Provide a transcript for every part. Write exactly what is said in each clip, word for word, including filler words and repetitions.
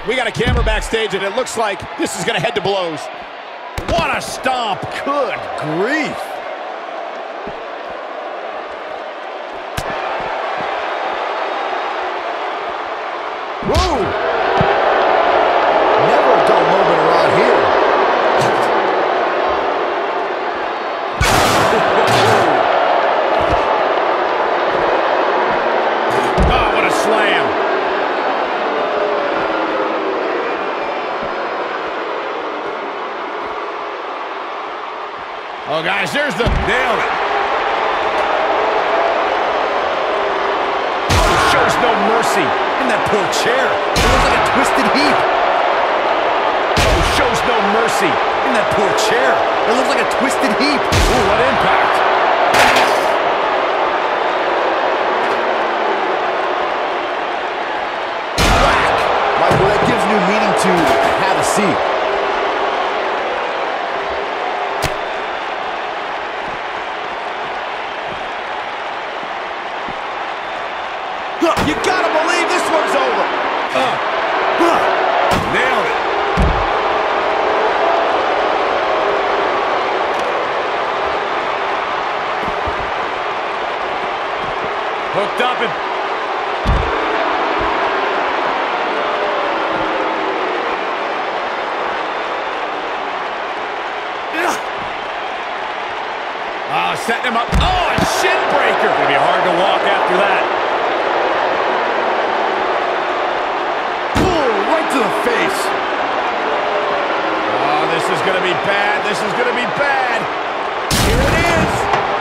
We got a camera backstage, and it looks like this is going to head to blows. What a stomp. Good grief. Whoa. Never a dull moment around here. Oh, what a slam. Oh, guys, there's the... Nailed it. Oh, shows no mercy. In that poor chair. It looks like a twisted heap. Oh, shows no mercy. In that poor chair. It looks like a twisted heap. Ooh, what impact. Whack. Michael, that gives new meaning to have a seat. You gotta believe this one's over. Uh, uh, nailed it. Hooked up and... Uh, setting him up. Oh, a shin breaker. It'll be hard to walk after that. To the face. Oh, this is going to be bad. This is going to be bad. Here it is.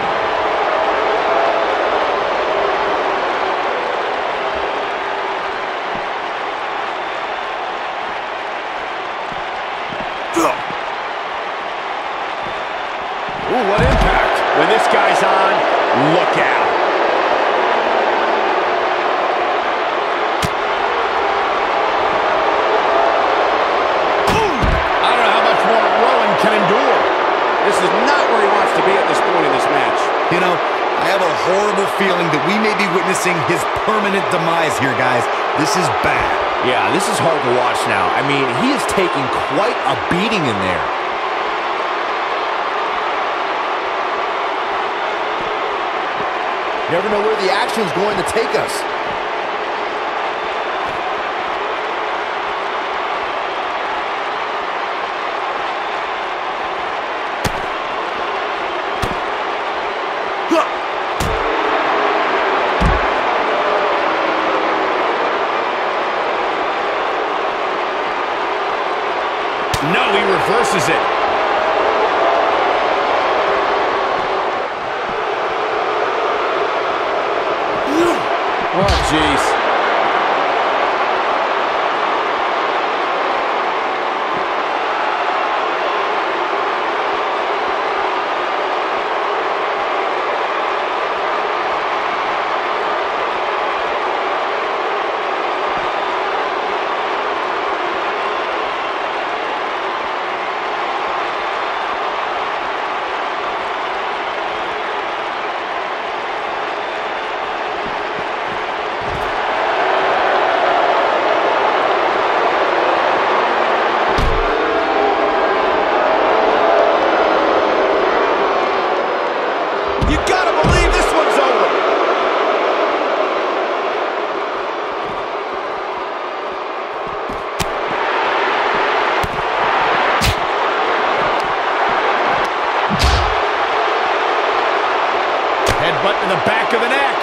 Ooh, what impact. When this guy's on, look out. Can endure. This is not where he wants to be at this point in this match. You know, I have a horrible feeling that we may be witnessing his permanent demise here, guys. This is bad. Yeah, this is hard to watch now. I mean, he is taking quite a beating in there. Never know where the action's going to take us. No, he reverses it. Oh, jeez. Headbutt to the back of the neck.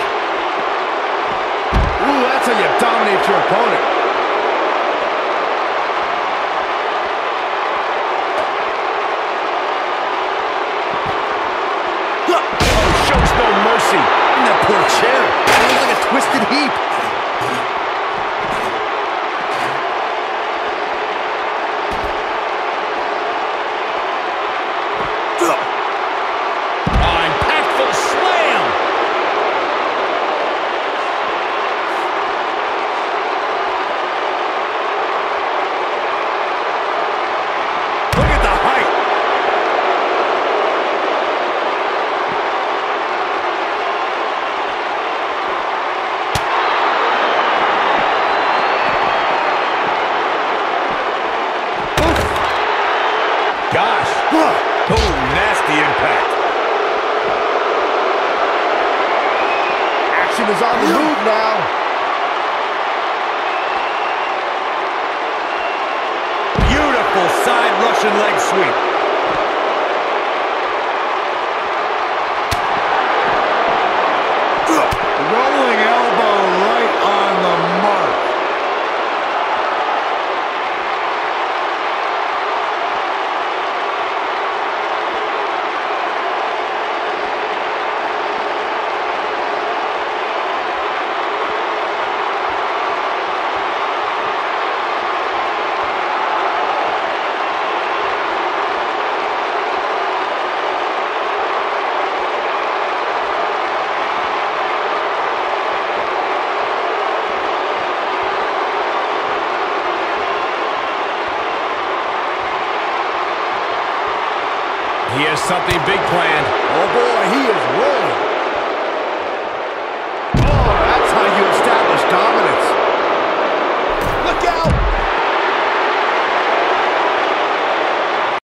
Ooh, that's how you dominate your opponent. Oh, shows no mercy. In that poor chair. It looks like a twisted heap. opponent is on the move now. Beautiful side Russian leg sweep. Rolling elbow right on the mark. He has something big planned. Oh boy, he is rolling.